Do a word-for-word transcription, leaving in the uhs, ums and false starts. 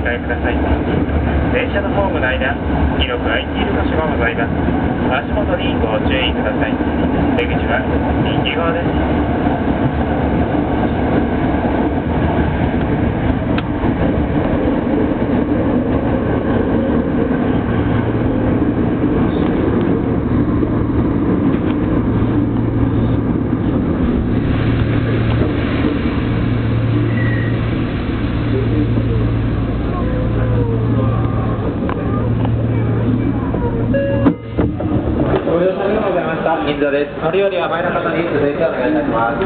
控えください。電車のホームの間、広く空いている箇所がございます。足元にご注意ください。出口は右側です。 銀座です。乗り降りは前の方に続いてお願いいたします。